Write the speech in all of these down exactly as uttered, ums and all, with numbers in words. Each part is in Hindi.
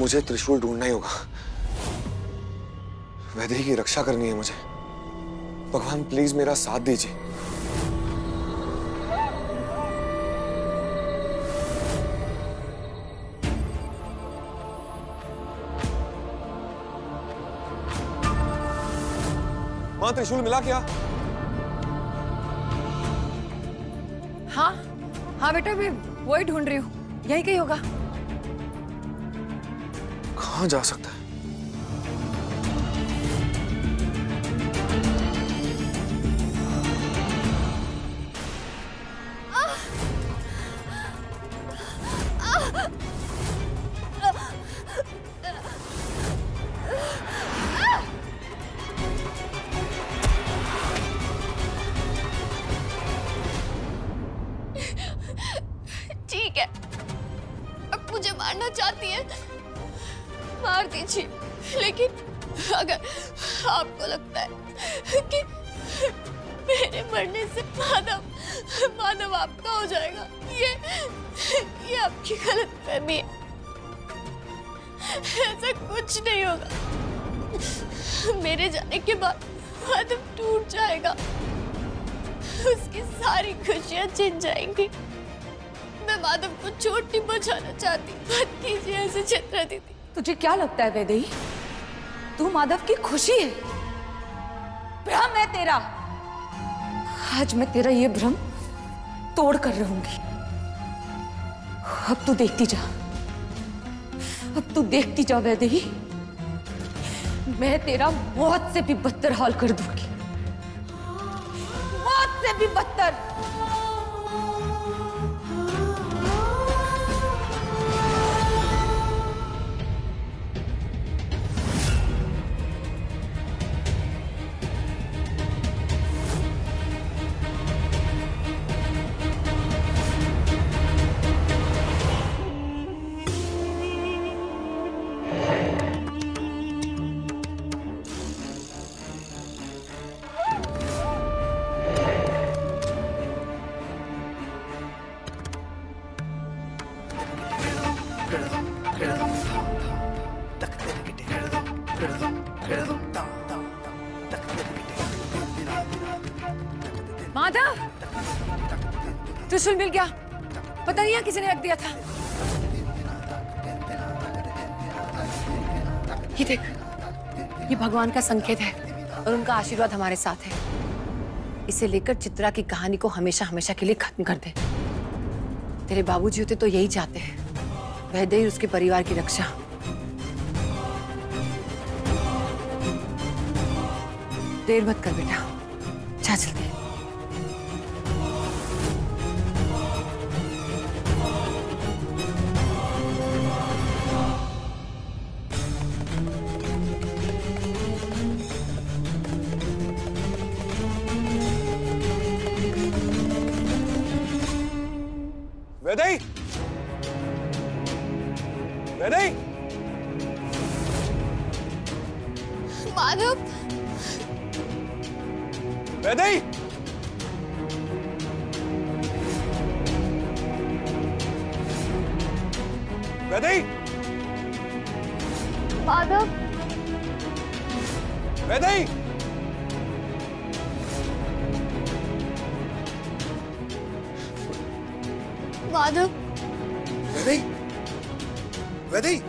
मुझे त्रिशूल ढूंढना ही होगा। वैदेही की रक्षा करनी है मुझे। भगवान प्लीज मेरा साथ दीजिए। मां त्रिशूल मिला क्या? हाँ हाँ बेटा, मैं वही ढूंढ रही हूँ, यही कहीं होगा। कहाँ जा सकता है? ठीक है, अब मुझे मारना चाहती है, मार दीजिए, लेकिन अगर आपको लगता है कि मेरे मरने से माधव माधव आपका हो जाएगा, ये ये आपकी गलतफहमी है। ऐसा कुछ नहीं होगा। मेरे जाने के बाद माधव टूट जाएगा, उसकी सारी खुशियां छिन जाएंगी। मैं माधव को चोट नहीं पहुंचाना चाहती। मत कीजिए ऐसे चित्रा दीदी। तुझे क्या लगता है वैदेही, तू माधव की खुशी है? भ्रम है तेरा। आज मैं तेरा ये भ्रम तोड़ कर रहूंगी। अब तू देखती जा, अब तू देखती जा वैदेही, मैं तेरा मौत से भी बदतर हाल कर दूंगी, मौत से भी बदतर। माधव, त्रिशूल मिल गया। पता नहीं यहाँ किसी ने रख दिया था। ये देख, ये भगवान का संकेत है और उनका आशीर्वाद हमारे साथ है। इसे लेकर चित्रा की कहानी को हमेशा हमेशा के लिए खत्म कर दे। तेरे बाबूजी होते तो यही चाहते हैं, वैदेही और उसके परिवार की रक्षा। देर मत कर बेटा, जा चलते हैं। वैदेही, वैदेही, माधव, वैदेही, वैदेही, माधव, वैदेही, माधव, वैदेही, वैदेही,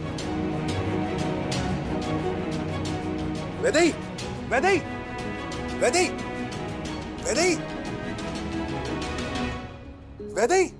वैदेही, वैदेही, वैदेही, वैदेही, वैदेही।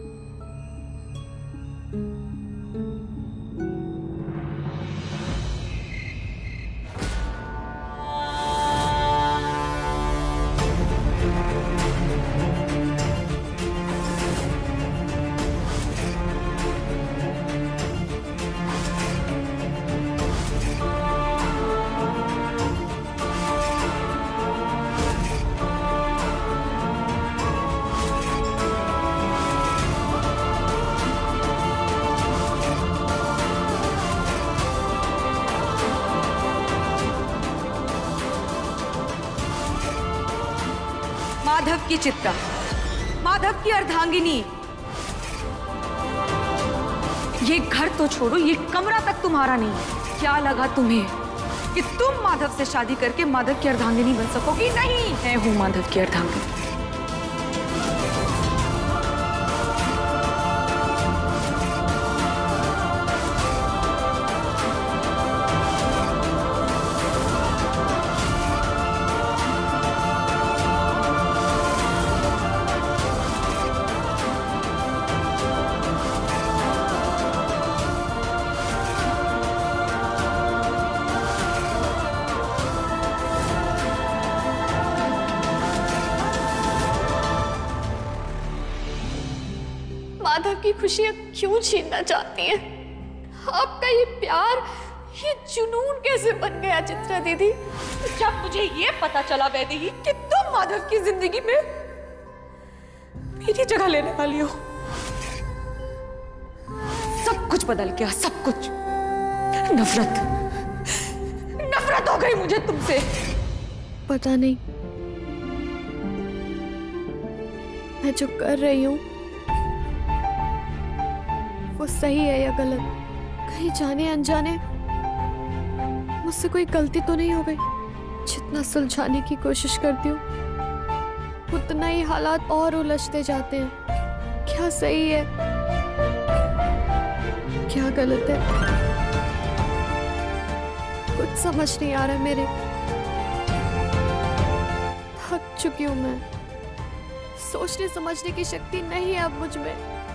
माधव की चित्रा, माधव की अर्धांगिनी, ये घर तो छोड़ो, ये कमरा तक तुम्हारा नहीं है। क्या लगा तुम्हें कि तुम माधव से शादी करके माधव की अर्धांगिनी बन सकोगी? नहीं, मैं हूं माधव की अर्धांगिनी। माधव की खुशियां क्यों छीनना चाहती हैं? आपका ये प्यार, ये जुनून कैसे बन गया चित्रा दीदी? जब मुझे ये पता चला वैदेही कि तुम माधव की जिंदगी में मेरी जगह लेने वाली हो, सब कुछ बदल गया, सब कुछ। नफरत नफरत हो गई मुझे तुमसे। पता नहीं मैं जो कर रही हूँ वो सही है या गलत। कहीं जाने अनजाने मुझसे कोई गलती तो नहीं हो गई? जितना सुलझाने की कोशिश करती हूँ उतना ही हालात और उलझते जाते हैं। क्या सही है, क्या गलत है, कुछ समझ नहीं आ रहा मेरे। थक चुकी हूँ मैं, सोचने समझने की शक्ति नहीं है अब मुझ में।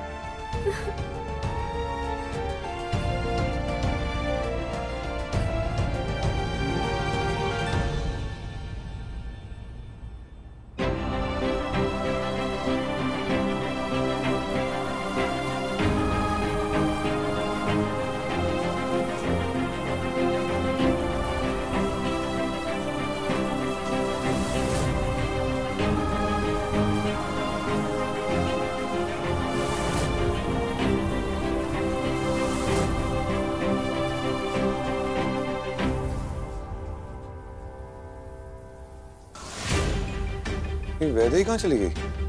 वैदेही कहाँ चली गई?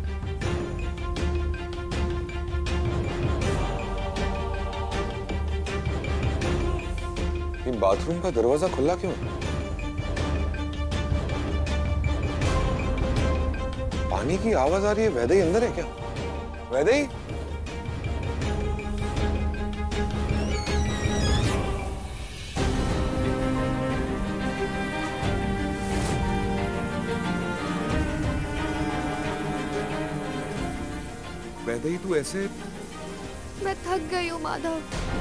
ये बाथरूम का दरवाजा खुला क्यों? पानी की आवाज आ रही है। वैदेही अंदर है क्या? वैदेही? वैदेही तू ऐसे? मैं थक गई हूँ माधव।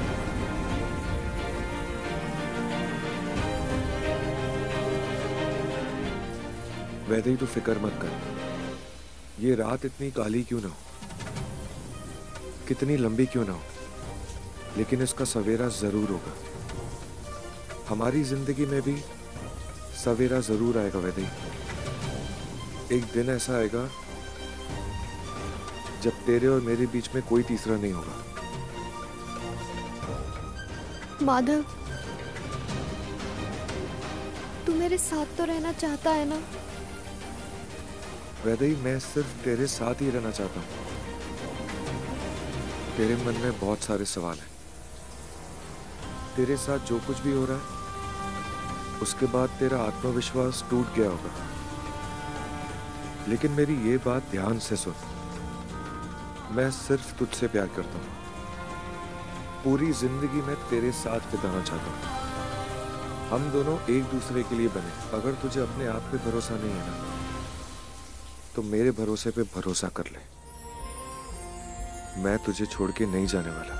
वैदेही तू फिक्र मत कर। ये रात इतनी काली क्यों ना हो, कितनी लंबी क्यों ना हो, लेकिन इसका सवेरा जरूर होगा। हमारी जिंदगी में भी सवेरा जरूर आएगा वैदेही। एक दिन ऐसा आएगा जब तेरे और मेरे बीच में कोई तीसरा नहीं होगा। माधव, तू मेरे साथ तो रहना चाहता है ना? वैदेही मैं सिर्फ तेरे साथ ही रहना चाहता हूँ। तेरे मन में बहुत सारे सवाल हैं। तेरे साथ जो कुछ भी हो रहा है उसके बाद तेरा आत्मविश्वास टूट गया होगा, लेकिन मेरी ये बात ध्यान से सुन। मैं सिर्फ तुझसे प्यार करता हूँ। पूरी जिंदगी में तेरे साथ बिताना चाहता हूँ। हम दोनों एक दूसरे के लिए बने। अगर तुझे अपने आप पे भरोसा नहीं है ना, तो मेरे भरोसे पे भरोसा कर ले। मैं तुझे छोड़ के नहीं जाने वाला।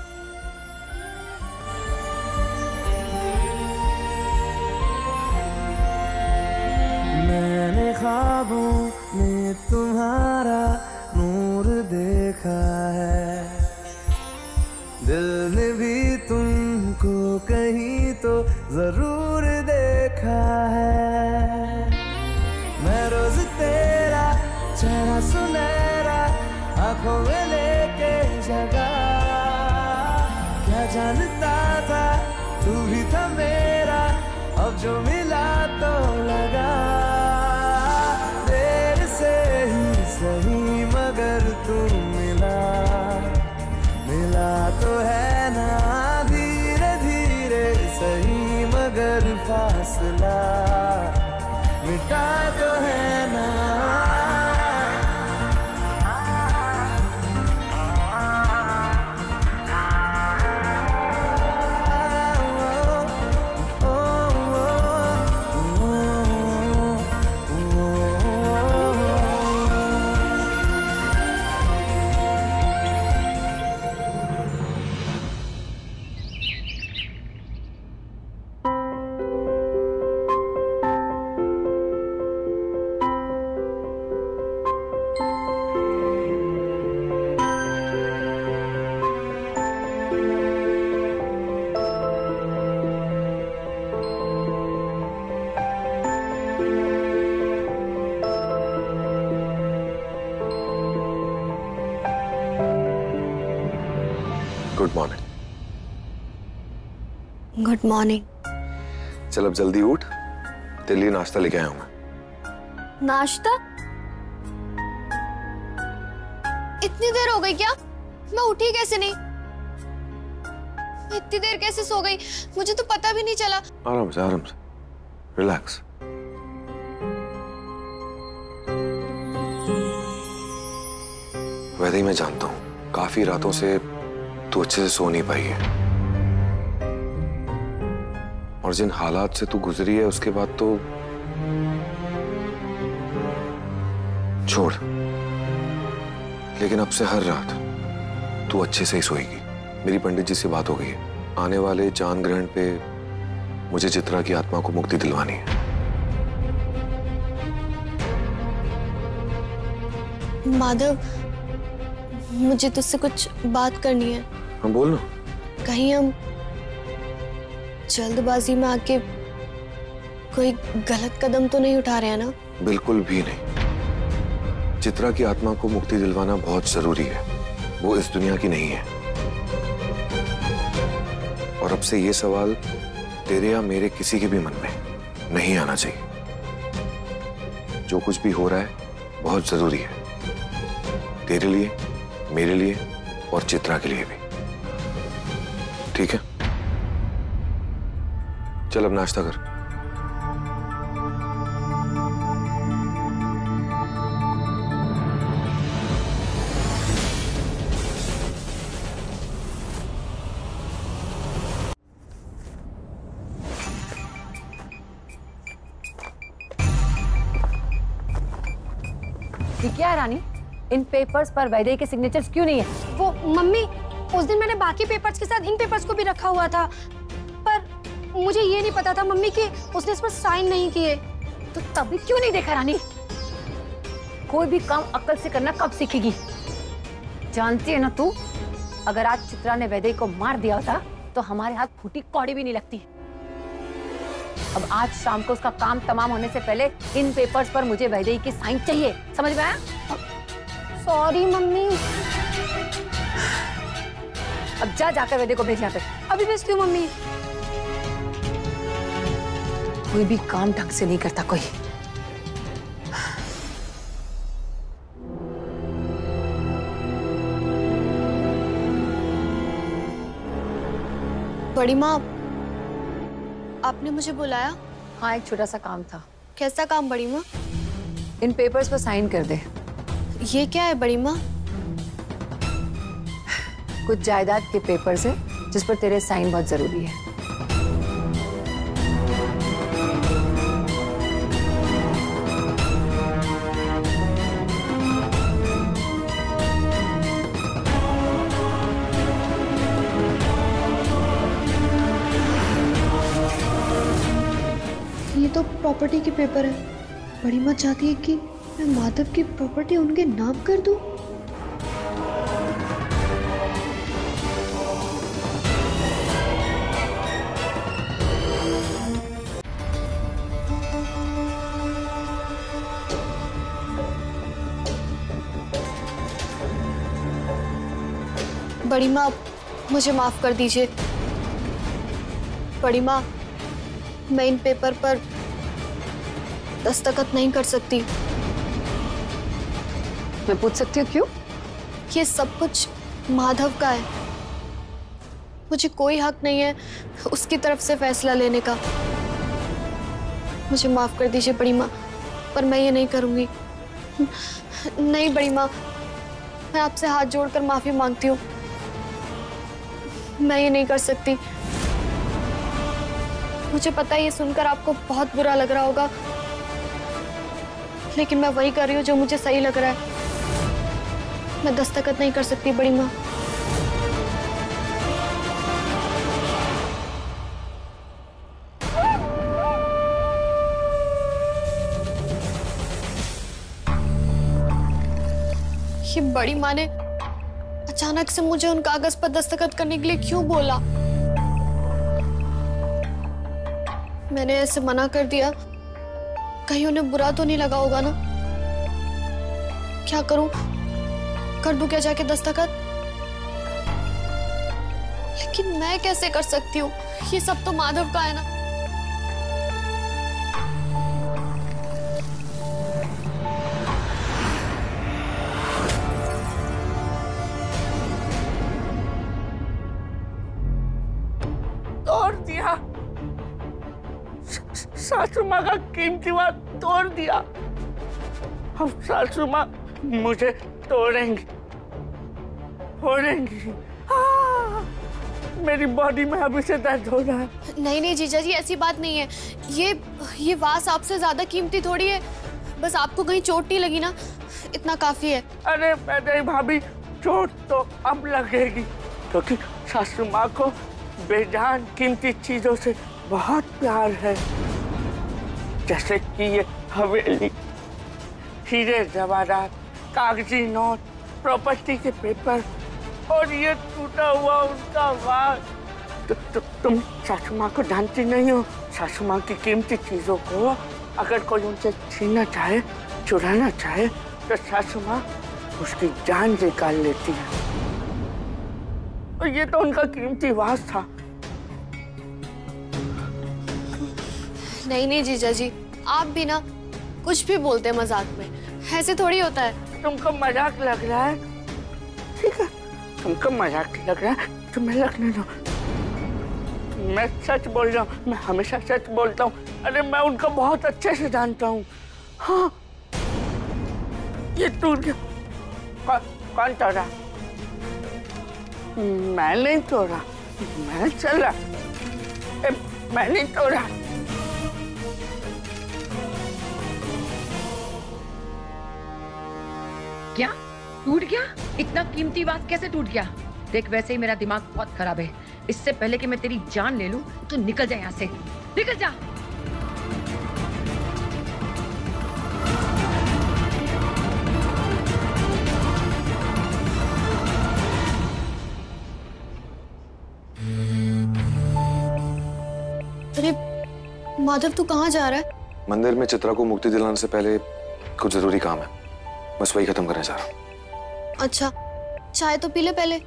मैंने ख्वाबों में तुम्हारा नूर देखा है, दिल ने भी तुमको कहीं तो जरूर देखा है। मैं रोज तेरा चेहरा सुनहरा आंखों में लेके जगा, क्या जानता था तू भी था मेरा, अब जो मिला तो लगा। देर से ही सही मगर तू मिला, मिला तो है ना। Good morning. Good morning. चल अब जल्दी उठ, तेरे लिए नाश्ता लेके आया हूं मैं। नाश्ता? इतनी देर हो गई क्या? मैं उठी कैसे नहीं? मैं इतनी देर कैसे सो गई? मुझे तो पता भी नहीं चला। आराम से आराम से, रिलैक्स। वैदेही, मैं जानता हूं काफी रातों से तू अच्छे से सो नहीं पाई है, और जिन हालात से तू गुजरी है उसके बाद तो छोड़, लेकिन अब से हर रात तू अच्छे से ही सोएगी। मेरी पंडित जी से बात हो गई है, आने वाले चांद ग्रहण पे मुझे चित्रा की आत्मा को मुक्ति दिलवानी है। माधव, मुझे तुझसे कुछ बात करनी है। हम बोल ना। कहीं हम जल्दबाजी में आके कोई गलत कदम तो नहीं उठा रहे हैं ना? बिल्कुल भी नहीं। चित्रा की आत्मा को मुक्ति दिलवाना बहुत जरूरी है, वो इस दुनिया की नहीं है। और अब से ये सवाल तेरे या मेरे किसी के भी मन में नहीं आना चाहिए। जो कुछ भी हो रहा है बहुत जरूरी है, तेरे लिए, मेरे लिए और चित्रा के लिए भी। ठीक है, चल अब नाश्ता कर। क्या है रानी, इन पेपर्स पर वैदेही के सिग्नेचर्स क्यों नहीं है? वो मम्मी, उस दिन मैंने बाकी पेपर्स के साथ इन पेपर्स को भी रखा हुआ था, पर मुझे ये नहीं पता था मम्मी कि उसने इस पर साइन नहीं किए। तो तभी क्यों नहीं देखा रानी? कोई भी काम अक्ल से करना कब सीखेगी? जानती है ना तू, अगर आज चित्रा ने वैदेही को मार दिया होता तो हमारे हाथ फूटी कौड़ी भी नहीं लगती। अब आज शाम को उसका काम तमाम होने से पहले इन पेपर्स पर मुझे वैदेही की साइन चाहिए, समझ में आया? Sorry mummy. अब जा जाकर वैदेही को भेज यहाँ पे। अभी भेजती हूँ मम्मी। कोई भी काम ढंग से नहीं करता कोई। बड़ी माँ, आपने मुझे बुलाया? हाँ, एक छोटा सा काम था। कैसा काम बड़ी माँ? इन पेपर्स पर साइन कर दे। ये क्या है बड़ी माँ? कुछ जायदाद के पेपर्स है जिस पर तेरे साइन बहुत जरूरी है। ये तो प्रॉपर्टी के पेपर है। बड़ी माँ चाहती है कि मैं माधव की प्रॉपर्टी उनके नाम कर दूं। बड़ी माँ, मुझे माफ कर दीजिए। बड़ी माँ, मैं इन पेपर पर दस्तखत नहीं कर सकती। मैं पूछ सकती हूँ क्यों? ये सब कुछ माधव का है। मुझे कोई हक नहीं है उसकी तरफ से फैसला लेने का। मुझे माफ कर दीजिए बड़ी माँ, पर मैं ये नहीं करूंगी। नहीं बड़ी माँ, मैं आपसे हाथ जोड़कर माफी मांगती हूँ। मैं ये नहीं कर सकती। मुझे पता है ये सुनकर आपको बहुत बुरा लग रहा होगा, लेकिन मैं वही कर रही हूँ जो मुझे सही लग रहा है। मैं दस्तखत नहीं कर सकती बड़ी माँ। ये बड़ी माँ ने अचानक से मुझे उन कागज पर दस्तखत करने के लिए क्यों बोला? मैंने ऐसे मना कर दिया, कहीं उन्हें बुरा तो नहीं लगा होगा ना? क्या करूं? कर दूं क्या जाके दस्तखत? लेकिन मैं कैसे कर सकती हूँ? ये सब तो माधव का है ना। तोड़ दिया, सासू माँ का कीमती बात तोड़ दिया। अब सासू माँ मुझे तोड़ेंगी, फोड़ेंगी। मेरी बॉडी में अभी से दर्द हो रहा है। नहीं नहीं जीजा जी, ऐसी बात नहीं है। ये ये वास आपसे ज्यादा कीमती थोड़ी है। बस आपको कहीं चोट नहीं लगी ना, इतना काफी है। अरे नहीं भाभी, चोट तो अब लगेगी, क्योंकि सासू माँ को बेजान कीमती चीजों से बहुत प्यार है, जैसे कि ये हवेली, हीरे जवाहरात, कागजी नोट, प्रॉपर्टी के पेपर और ये टूटा हुआ उनका वास। तु, तु, तुम सासू माँ को जानती नहीं हो। सासू माँ की कीमती चीजों को अगर कोई उनसे छीनना चाहे, चुराना चाहे, तो सासू माँ उसकी जान निकाल लेती है। और ये तो उनका कीमती वास था। नहीं नहीं जीजा जी, आप भी ना कुछ भी बोलते हैं मजाक में, ऐसे थोड़ी होता है। तुमको मजाक लग रहा है, ठीक है, तुमको मजाक लग रहा है तो मैं लगने दो। मैं सच बोल रहा हूँ, मैं हमेशा सच बोलता हूँ। अरे मैं उनको बहुत अच्छे से जानता हूँ। हाँ, ये टूट गया। कौन कौन तोड़ा? मैं नहीं तोड़ा, मैं चला, मैं नहीं तोड़ा। क्या टूट गया? इतना कीमती बात कैसे टूट गया? देख, वैसे ही मेरा दिमाग बहुत खराब है। इससे पहले कि मैं तेरी जान ले लूं, तो निकल जा यहाँ से, निकल जा। अरे माधव, तू कहाँ जा रहा है? मंदिर में चित्रा को मुक्ति दिलाने से पहले कुछ जरूरी काम है, बस वही खत्म करने जा रहा हूँ। अच्छा, चाय तो पी ले पहले।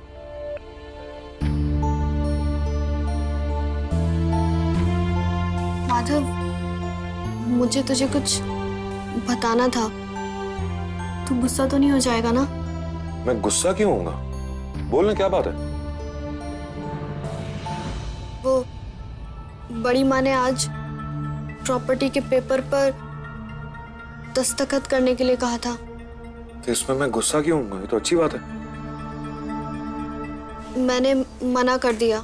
माधव, मुझे तुझे कुछ बताना था। तू गुस्सा तो नहीं हो जाएगा ना? मैं गुस्सा क्यों होऊंगा? बोलना, क्या बात है? वो बड़ी माँ ने आज प्रॉपर्टी के पेपर पर दस्तखत करने के लिए कहा था। तो इसमें मैं गुस्सा क्यों होऊंगा? ये तो अच्छी बात है। मैंने मना कर दिया,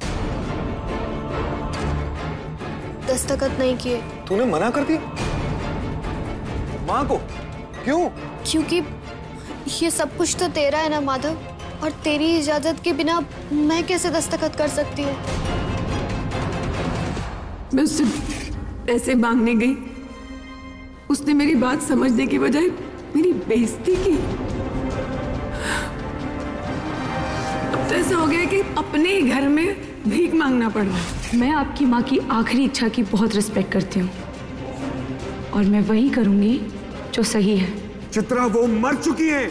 दस्तखत नहीं किए। तूने मना कर दिया? माँ को? क्यों? क्योंकि ये सब कुछ तो तेरा है ना माधव, और तेरी इजाजत के बिना मैं कैसे दस्तखत कर सकती हूँ? मैं उससे पैसे मांगने गई, उसने मेरी बात समझने की बजाय मेरी बेइज्जती की। अब तो ऐसा हो गया कि अपने ही घर में भीख मांगना पड़ रहा है। मैं आपकी माँ की आखिरी इच्छा की बहुत रिस्पेक्ट करती हूँ, और मैं वही करूंगी जो सही है। चित्रा वो मर चुकी है।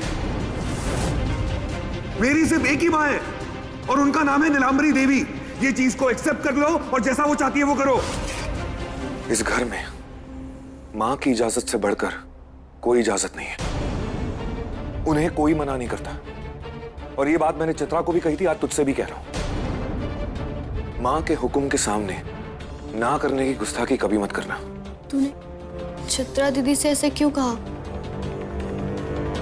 मेरी सिर्फ एक ही माँ है और उनका नाम है नीलांबरी देवी। ये चीज को एक्सेप्ट कर लो और जैसा वो चाहती है वो करो। इस घर में माँ की इजाजत से बढ़कर कोई इजाजत नहीं है। उन्हें कोई मना नहीं करता, और ये बात मैंने चित्रा को भी कही थी, आज तुझसे भी कह रहा हूं। माँ के हुक्म के सामने ना करने की गुस्ताखी कभी मत करना। तूने चित्रा दीदी से ऐसे क्यों कहा?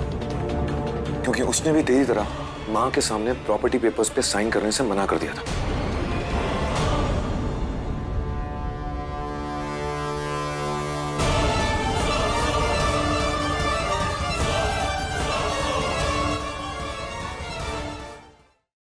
क्योंकि उसने भी तेरी तरह माँ के सामने प्रॉपर्टी पेपर्स पे साइन करने से मना कर दिया था।